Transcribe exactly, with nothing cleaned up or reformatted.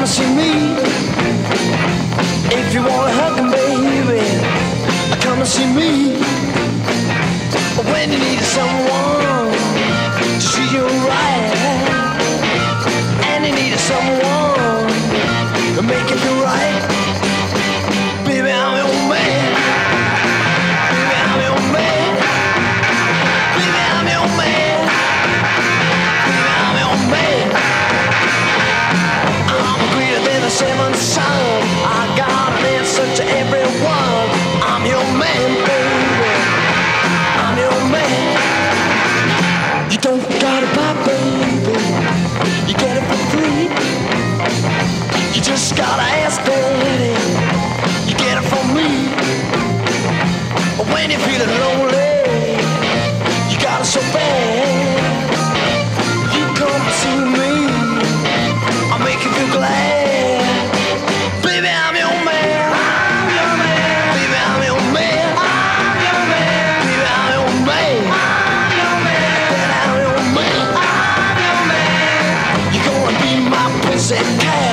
and see me. If you wanna hug him, baby, come and see me. When you need someone to treat you right, and you need someone to make you feel right, baby, I'm your man. Baby, I'm your man. Baby, I'm your man. Baby, I'm your man. I'm greater than the seventh sun. I got an answer to everyone. I'm your man, baby. I'm your man. You don't gotta buy, baby. You get it for free. You just gotta ask, daddy. You get it from me. When you're feeling lonely, you got it so bad. You come to me, I'll make you feel glad. Baby, I'm your man. I'm your man. Baby, I'm your man. I'm your man. Baby, I'm your man. I'm your man. Baby, I'm your man. I'm your man. You're gonna be my pussy cat.